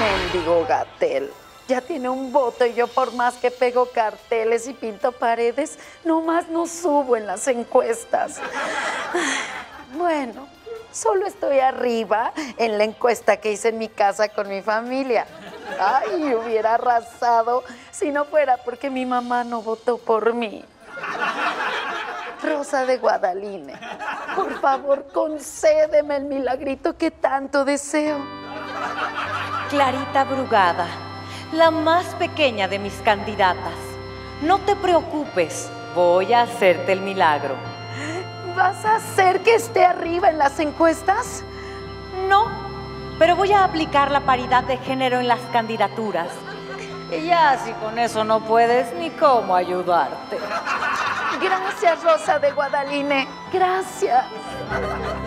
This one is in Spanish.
Mendigo Gatell. Ya tiene un voto y yo por más que pego carteles y pinto paredes, nomás no subo en las encuestas. Bueno, solo estoy arriba en la encuesta que hice en mi casa con mi familia. Ay, hubiera arrasado si no fuera porque mi mamá no votó por mí. Rosa de Guadaline, por favor, concédeme el milagrito que tanto deseo. Clarita Brugada, la más pequeña de mis candidatas. No te preocupes, voy a hacerte el milagro. ¿Vas a hacer que esté arriba en las encuestas? No, pero voy a aplicar la paridad de género en las candidaturas. Y ya si con eso no puedes, ni cómo ayudarte. Gracias, Rosa de Guadaline. Gracias.